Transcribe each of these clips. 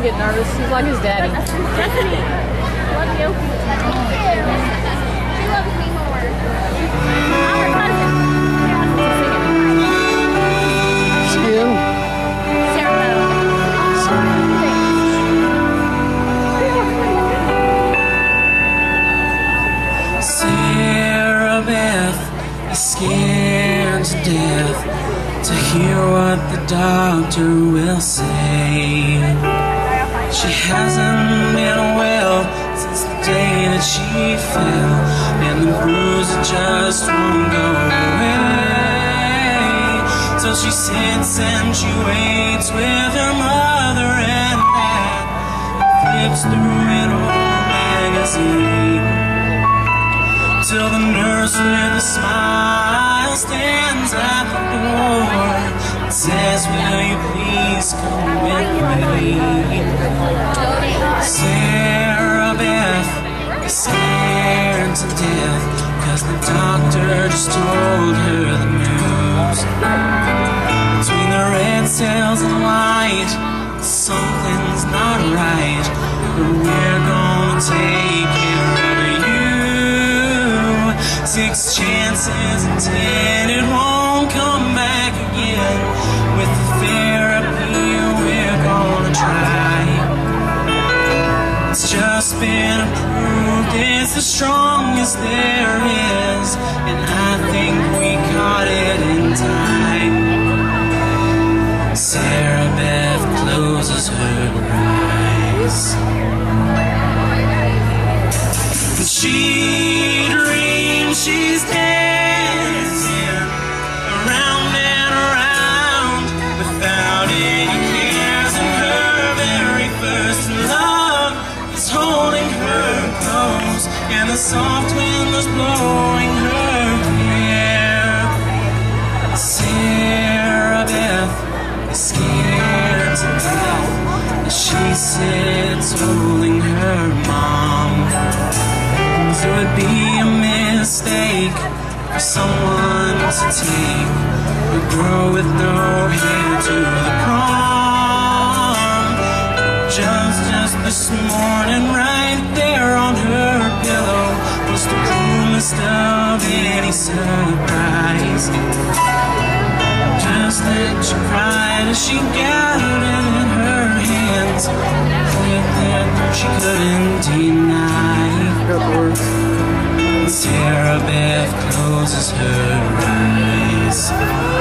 get nervous. He's like his daddy. Stephanie, I love you. She loves me more. I'm her cousin. Skin. Sarah Beth is scared to death to hear what the doctor will say. She hasn't been well since the day that she fell, and the bruise just won't go away. So she sits and she waits with her mother and dad, flips through an old magazine, till the nurse with a smile stands at the door and says, will you please come with me? Sarah Beth is scared to death, 'cause the doctor just told her the news. Between the red cells and white, something's not right, but we're gonna take care of you. 6 chances in 10 it won't come back again. With the therapy we're gonna try, it's just been approved, it's the strongest there is, and I think we caught it in time. Sarah Beth closes her eyes, and she dreams she's dancing around and around without any cares, and her very first love is holding her close, and the soft wind is blowing her hair. Sarah Beth is scared to death as she sits holding her mom. It would be a mistake for someone to take a girl with no hair to the prom. Just this morning, right there on her pillow, was the coolest of any surprise. Just then she cried as she gathered it in her hands, that she couldn't deny. Sarah Beth closes her eyes,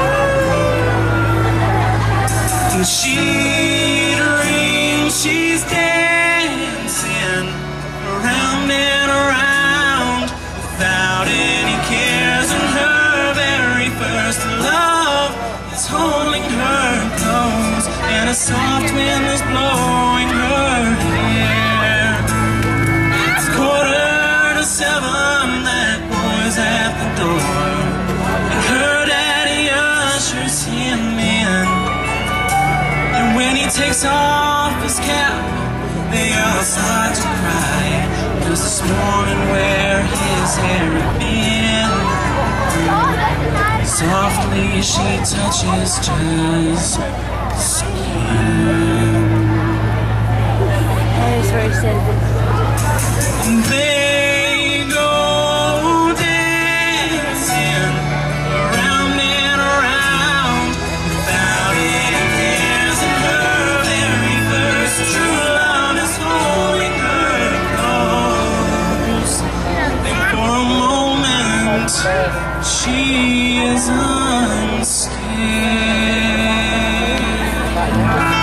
and she dreams she's dancing around and around without any cares, and her very first love is holding her close, and a soft wind is blowing her hair. It's 6:45, that boy's at the door, and her daddy ushers him in, and when he takes off his cap, they all start to cry, 'cause this morning where his hair had been, softly she touches just the skin. That is very sad. And they go dancing around and around without any cares, and her very first true love is holding her close. And for a moment she is unscared.